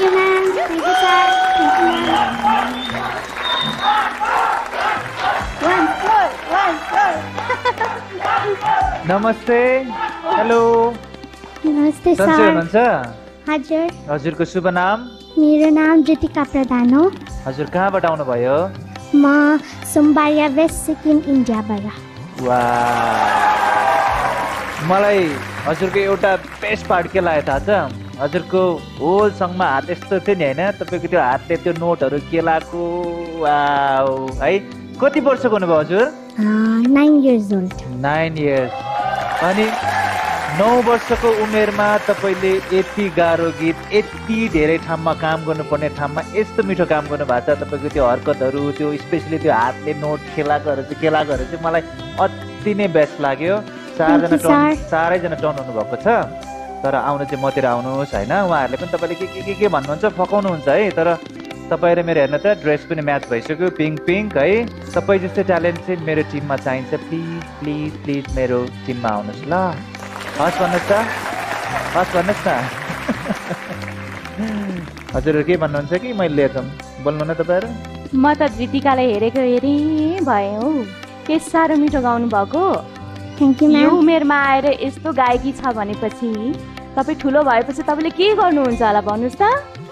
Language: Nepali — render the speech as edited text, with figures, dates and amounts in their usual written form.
you, ma'am. Thank you, sir. Thank you, ma'am. One floor. नमस्ते हेलो नमस्ते, सन्चै sir. हुनुहुन्छ हजुर, हजुरको शुभ नाम मेरो नाम ज्योतिका प्रधान हो. हजुर कहाँबाट आउनुभयो म सोमबारिया वेस्ट सिक्किम इन्डियाबाट. मलाई हजुरको एउटा बेस्ट पार्ट के लाग्यो थाहा छ हजुरको होल सङमा हात यस्तो थियो नि होइन तपाईँको त्यो हातले त्यो नोटहरू केलाको वाउ है कति वर्षको हुनुभयो हजुर 9 years old. 9 years अनि 9 वर्षको उमेरमा तपाईँले यति गाह्रो गीत यति धेरै ठाउँमा काम गर्नुपर्ने ठाउँमा यस्तो मिठो काम गर्नुभएको छ तपाईँको त्यो हरकतहरू त्यो स्पेसली त्यो हातले नोट केलाकोहरू चाहिँ मलाई अति नै बेस्ट लाग्यो. चारैजना टर्न हुनुभएको छ तर आउनु चाहिँ मतिर आउनुहोस् होइन उहाँहरूले पनि तपाईँले के भन्नुहुन्छ फकाउनुहुन्छ है तर तपाईँ र मेरो हेर्नु त ड्रेस पनि म्याच भइसक्यो पिङ्क है तपाईँ जस्तै ट्यालेन्ट चाहिँ मेरो टिममा चाहिन्छ प्लिज मेरो टिममा आउनुहोस् ल हस् भन्नुहोस् न हजुरहरू के भन्नुहुन्छ कि मैले लिएको बोल्नु न तपाईँहरू. म त ज्योतिकालाई हेरेको भएँ हौ के साह्रो मिठो गाउनु भएको. Thank you, यो ma'am. उमेरमा आएर यस्तो गायकी छ भनेपछि तपाईँ ठुलो भएपछि तपाईँले के गर्नुहुन्छ होला भन्नुहोस् त.